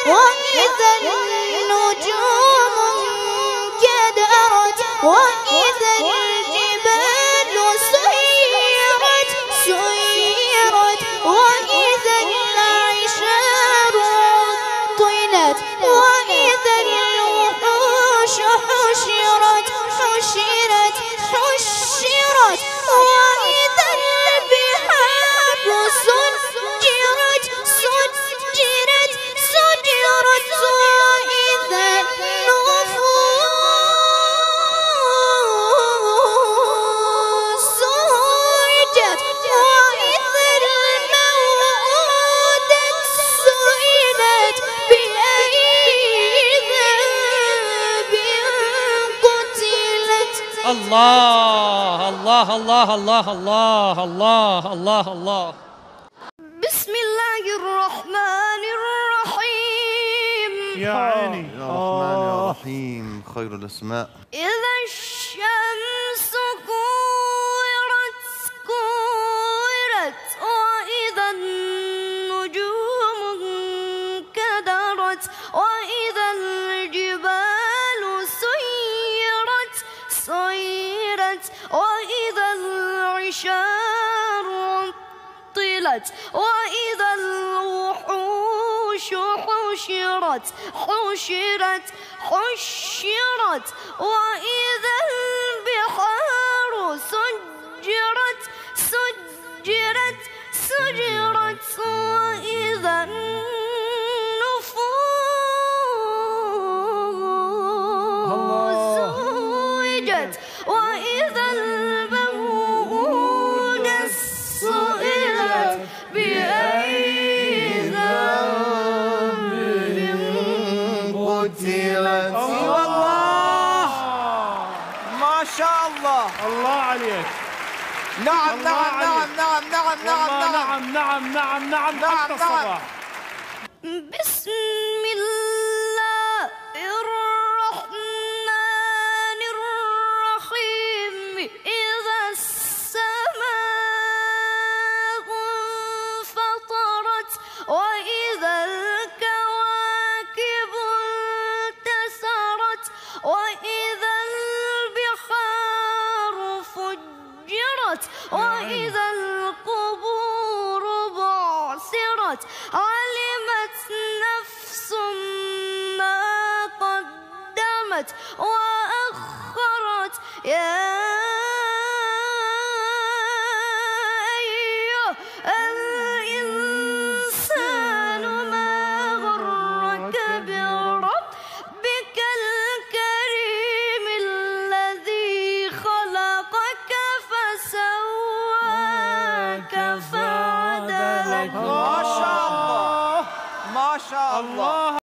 وإذا النجوم انكدرت وإذا الجبال سيرت وإذا العشار عطلت وإذا الوحوش حشرت وإذا البحار سجرت وإذا النفوس زوجت وإذا الموءودة سئلت بأي ذنب قتلت. الله الله الله الله الله الله الله الله. بسم الله الرحمن الرحيم. يا عيني يا رحمن يا رحيم خير الأسماء. إذا الشمس كورت وإذا النجوم انكدرت وإذا الجبال سيرت وإذا العشار عطلت وإذا الوحوش حشرت وإذا البحار سجرت وإذا النفوس زوجت وإذا الموءودة سئلت بأي ذنب قتلت. والله ما شاء الله. الله عليك. نعم الله نعم عليك. نعم نعم نعم نعم نعم نعم نعم نعم حتى الصباح. بسم الله الرحمن الرحيم. إذا السماء انفطرت وإذا الكواكب انتثرت وإذا البحار فجرت وإذا القبور بعثرت علمت نفس ما قدمت وأخرت. يا أيها الإنسان ما غرك بربك الكريم الذي خلقك فسواك فعدلك. ما شاء الله ما شاء الله.